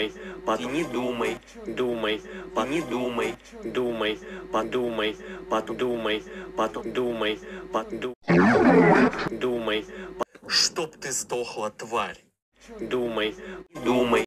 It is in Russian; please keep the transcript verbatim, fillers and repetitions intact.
думай, под не думай, думай, под не думай, думай, подумай, подумай, подумай, подумай, думай, чтоб ты сдохла, тварь. Думай, думай.